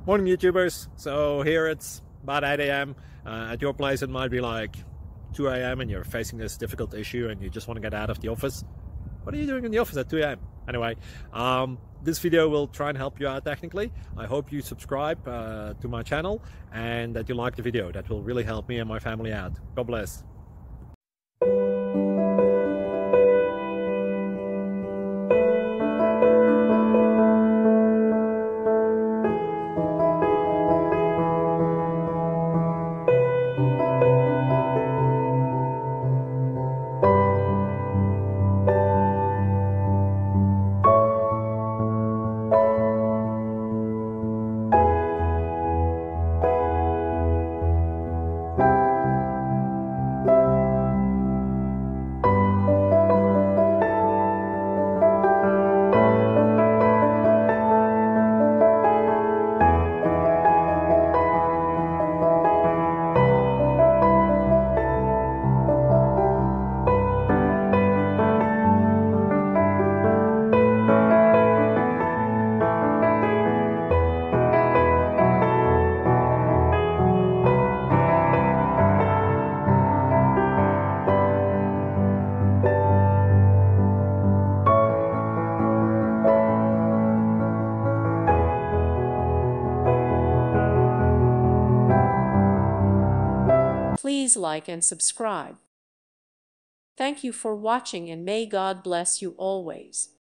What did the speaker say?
Morning YouTubers. So here it's about 8 a.m. At your place it might be like 2 a.m. and you're facing this difficult issue and you just want to get out of the office. What are you doing in the office at 2 a.m.? Anyway, this video will try and help you out technically. I hope you subscribe to my channel and that you like the video. That will really help me and my family out. God bless. Please like and subscribe. Thank you for watching and may God bless you always.